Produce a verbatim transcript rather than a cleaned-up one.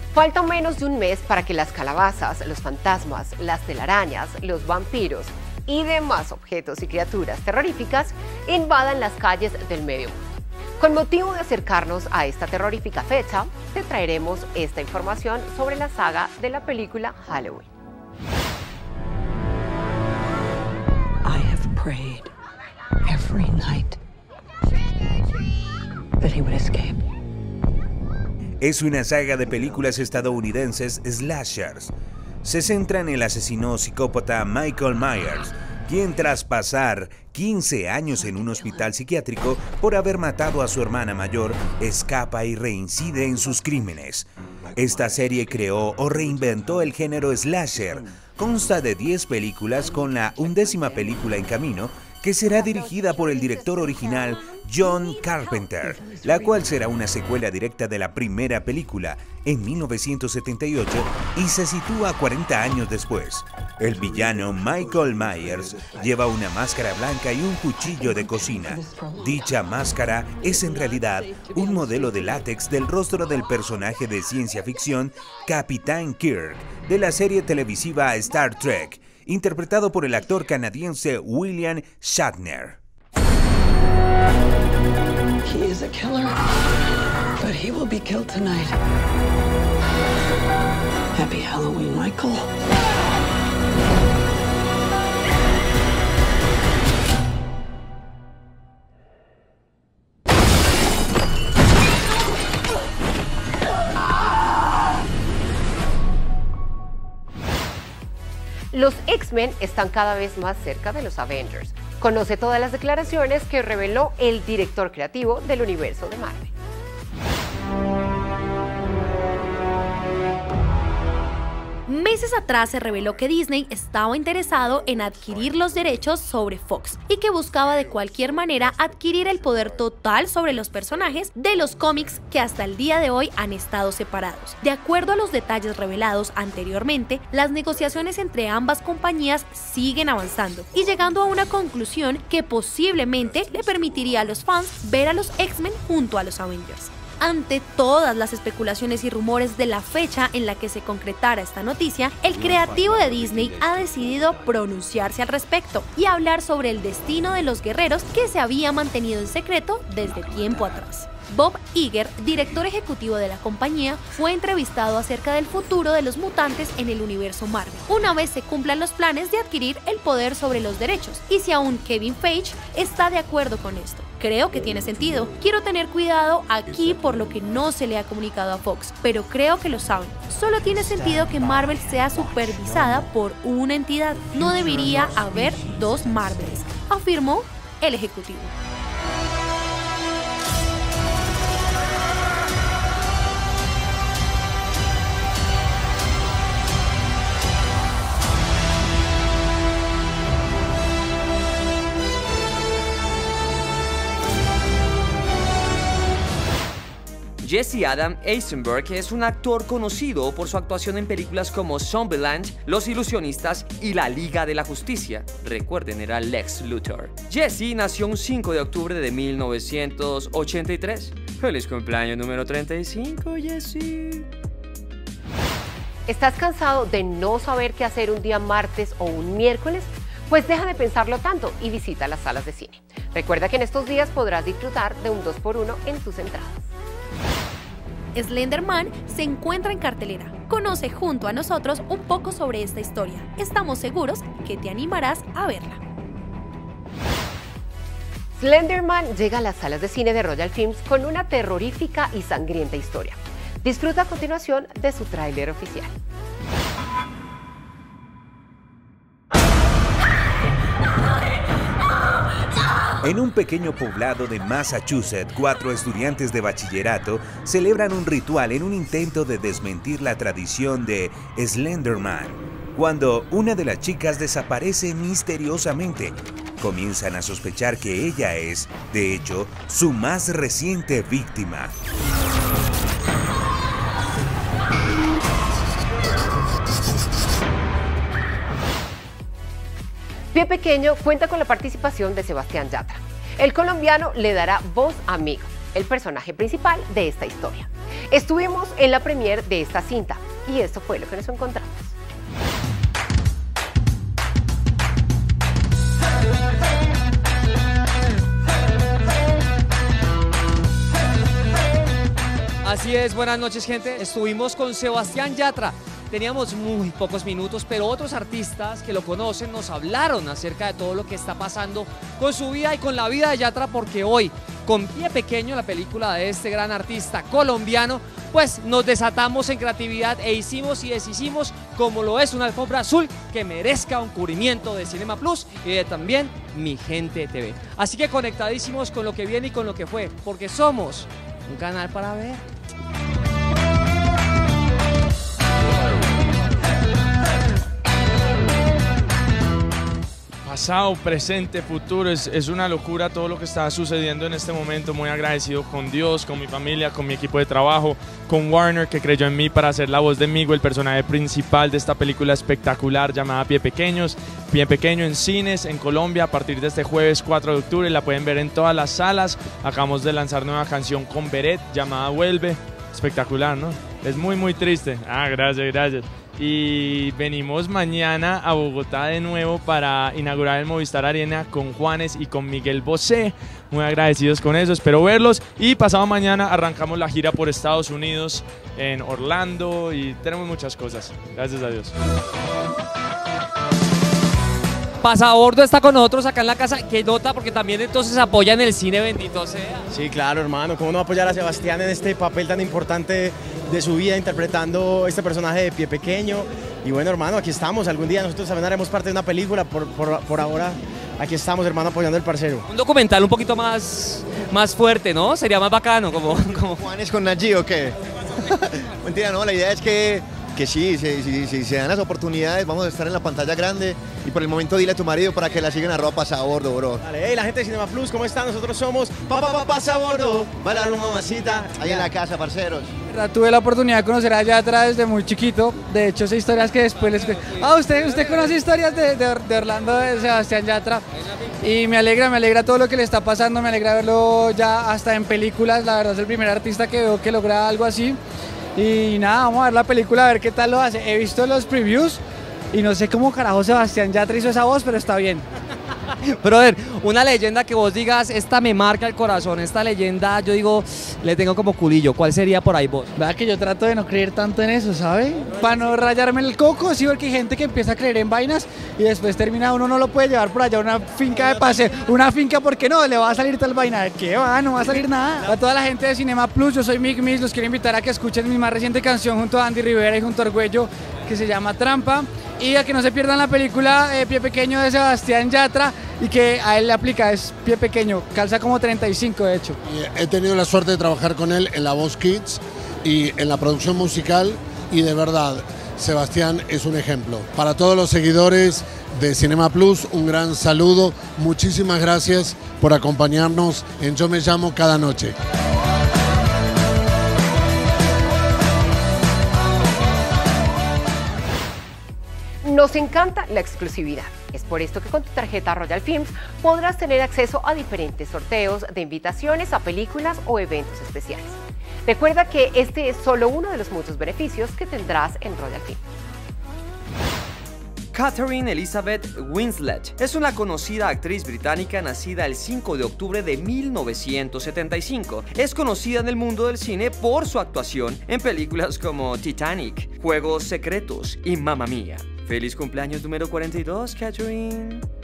Falta menos de un mes para que las calabazas, los fantasmas, las telarañas, los vampiros y demás objetos y criaturas terroríficas invadan las calles del medio mundo. Con motivo de acercarnos a esta terrorífica fecha, te traeremos esta información sobre la saga de la película Halloween. I have prayed every night that he would escape. Es una saga de películas estadounidenses slashers. Se centra en el asesino psicópata Michael Myers, quien tras pasar quince años en un hospital psiquiátrico por haber matado a su hermana mayor, escapa y reincide en sus crímenes. Esta serie creó o reinventó el género slasher. Consta de diez películas con la undécima película en camino, que será dirigida por el director original John Carpenter, la cual será una secuela directa de la primera película en mil novecientos setenta y ocho y se sitúa cuarenta años después. El villano Michael Myers lleva una máscara blanca y un cuchillo de cocina. Dicha máscara es en realidad un modelo de látex del rostro del personaje de ciencia ficción Capitán Kirk de la serie televisiva Star Trek, interpretado por el actor canadiense William Shatner. He is a killer, but he will be killed tonight. Happy Halloween, Michael. Los X-Men están cada vez más cerca de los Avengers. Conoce todas las declaraciones que reveló el director creativo del universo de Marvel. Meses atrás se reveló que Disney estaba interesado en adquirir los derechos sobre Fox y que buscaba de cualquier manera adquirir el poder total sobre los personajes de los cómics que hasta el día de hoy han estado separados. De acuerdo a los detalles revelados anteriormente, las negociaciones entre ambas compañías siguen avanzando y llegando a una conclusión que posiblemente le permitiría a los fans ver a los X-Men junto a los Avengers. Ante todas las especulaciones y rumores de la fecha en la que se concretara esta noticia, el creativo de Disney ha decidido pronunciarse al respecto y hablar sobre el destino de los guerreros que se había mantenido en secreto desde tiempo atrás. Bob Iger, director ejecutivo de la compañía, fue entrevistado acerca del futuro de los mutantes en el universo Marvel, una vez se cumplan los planes de adquirir el poder sobre los derechos, y si aún Kevin Feige está de acuerdo con esto. Creo que tiene sentido. Quiero tener cuidado aquí por lo que no se le ha comunicado a Fox, pero creo que lo saben. Solo tiene sentido que Marvel sea supervisada por una entidad. No debería haber dos Marvels, afirmó el ejecutivo. Jesse Adam Eisenberg es un actor conocido por su actuación en películas como Zombieland, Los Ilusionistas y La Liga de la Justicia. Recuerden, era Lex Luthor. Jesse nació un cinco de octubre de mil novecientos ochenta y tres. ¡Feliz cumpleaños número treinta y cinco, Jesse! ¿Estás cansado de no saber qué hacer un día martes o un miércoles? Pues deja de pensarlo tanto y visita las salas de cine. Recuerda que en estos días podrás disfrutar de un dos por uno en tus entradas. Slenderman se encuentra en cartelera. Conoce junto a nosotros un poco sobre esta historia. Estamos seguros que te animarás a verla. Slenderman llega a las salas de cine de Royal Films con una terrorífica y sangrienta historia. Disfruta a continuación de su tráiler oficial. En un pequeño poblado de Massachusetts, cuatro estudiantes de bachillerato celebran un ritual en un intento de desmentir la tradición de Slenderman. Cuando una de las chicas desaparece misteriosamente, comienzan a sospechar que ella es, de hecho, su más reciente víctima. Pie Pequeño cuenta con la participación de Sebastián Yatra. El colombiano le dará voz a Migo, el personaje principal de esta historia. Estuvimos en la premiere de esta cinta y esto fue lo que nos encontramos. Así es, buenas noches gente, estuvimos con Sebastián Yatra, teníamos muy pocos minutos, pero otros artistas que lo conocen nos hablaron acerca de todo lo que está pasando con su vida y con la vida de Yatra, porque hoy, con Pie Pequeño, la película de este gran artista colombiano, pues nos desatamos en creatividad e hicimos y deshicimos como lo es una alfombra azul que merezca un cubrimiento de Cinema Plus y de también Mi Gente T V. Así que conectadísimos con lo que viene y con lo que fue, porque somos un canal para ver. Pasado, presente, futuro, es, es una locura todo lo que está sucediendo en este momento. Muy agradecido con Dios, con mi familia, con mi equipo de trabajo, con Warner, que creyó en mí para hacer la voz de Migo, el personaje principal de esta película espectacular llamada Pie Pequeños. Pie Pequeño en cines en Colombia a partir de este jueves cuatro de octubre, la pueden ver en todas las salas. Acabamos de lanzar nueva canción con Beret llamada Vuelve, espectacular, ¿no? Es muy muy triste. Ah, gracias, gracias. Y venimos mañana a Bogotá de nuevo para inaugurar el Movistar Arena con Juanes y con Miguel Bosé. Muy agradecidos con eso, espero verlos. Y pasado mañana arrancamos la gira por Estados Unidos, en Orlando, y tenemos muchas cosas. Gracias a Dios. Pasabordo está con nosotros acá en la casa, que nota porque también entonces apoyan el cine, bendito sea. Sí, claro, hermano, cómo no apoyar a Sebastián en este papel tan importante de su vida, interpretando este personaje de Pie Pequeño. Y bueno, hermano, aquí estamos, algún día nosotros también haremos parte de una película, por, por, por ahora aquí estamos, hermano, apoyando al parcero. Un documental un poquito más, más fuerte, ¿no? Sería más bacano, como... como... ¿Juanes con Nayi o qué? Mentira, no, la idea es que... que sí, si, si, si se dan las oportunidades, vamos a estar en la pantalla grande y por el momento dile a tu marido para que la sigan arroba Pasabordo, bro. Dale, hey, la gente de Cinema Plus, ¿cómo están? Nosotros somos Papá Papá Pasabordo, bailar una mamacita. Ahí en la casa, parceros. Tuve la oportunidad de conocer a Yatra desde muy chiquito, de hecho esas historias que después les... Ah, usted, usted conoce historias de, de, de Orlando, de Sebastián Yatra, y me alegra, me alegra todo lo que le está pasando, me alegra verlo ya hasta en películas, la verdad es el primer artista que veo que logra algo así. Y nada, vamos a ver la película, a ver qué tal lo hace. He visto los previews y no sé cómo carajo Sebastián Yatra hizo esa voz, pero está bien. Brother, una leyenda que vos digas, esta me marca el corazón, esta leyenda, yo digo, le tengo como culillo. ¿Cuál sería por ahí vos? Verdad que yo trato de no creer tanto en eso, ¿sabe? Para no rayarme el coco, sí, porque hay gente que empieza a creer en vainas y después termina, uno no lo puede llevar por allá a una finca de paseo, una finca porque no, le va a salir tal vaina. ¿Qué va? No va a salir nada. A toda la gente de Cinema Plus, yo soy Mick Miss, los quiero invitar a que escuchen mi más reciente canción junto a Andy Rivera y junto a Argüello, que se llama Trampa. Y a que no se pierdan la película eh, Pie Pequeño de Sebastián Yatra, y que a él le aplica, es Pie Pequeño, calza como treinta y cinco de hecho. He tenido la suerte de trabajar con él en La Voz Kids y en la producción musical, y de verdad, Sebastián es un ejemplo. Para todos los seguidores de Cinema Plus, un gran saludo, muchísimas gracias por acompañarnos en Yo Me Llamo cada noche. Nos encanta la exclusividad. Es por esto que con tu tarjeta Royal Films podrás tener acceso a diferentes sorteos de invitaciones a películas o eventos especiales. Recuerda que este es solo uno de los muchos beneficios que tendrás en Royal Films. Catherine Elizabeth Winslet es una conocida actriz británica nacida el cinco de octubre de mil novecientos setenta y cinco. Es conocida en el mundo del cine por su actuación en películas como Titanic, Juegos Secretos y Mamma Mía. ¡Feliz cumpleaños número cuarenta y dos, Catherine!